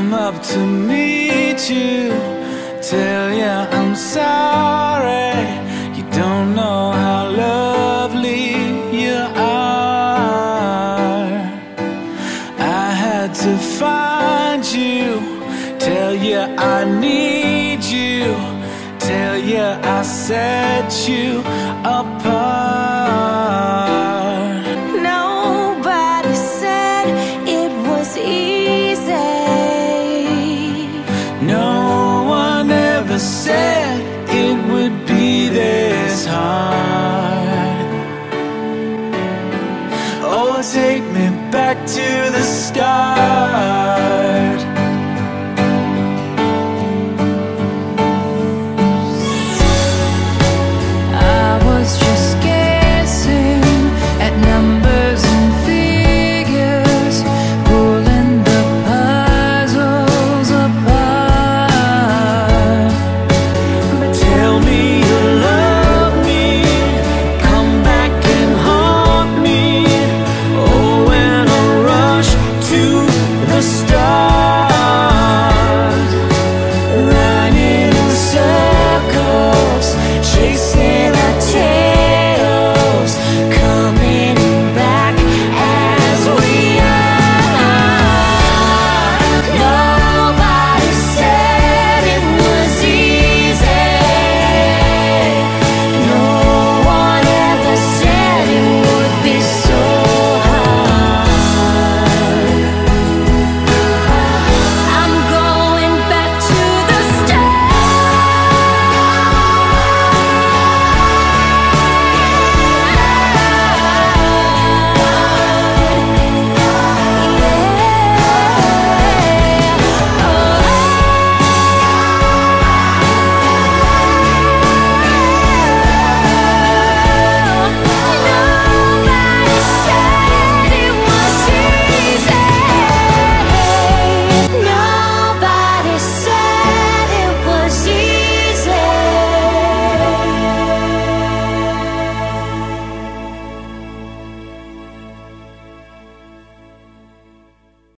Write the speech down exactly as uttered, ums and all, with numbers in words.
come up to meet you, tell you I'm sorry. You don't know how lovely you are. I had to find you, tell you I need you, tell you I set you apart. Nobody said it was easy. No one ever said it would be this hard. Oh, take me back to the start.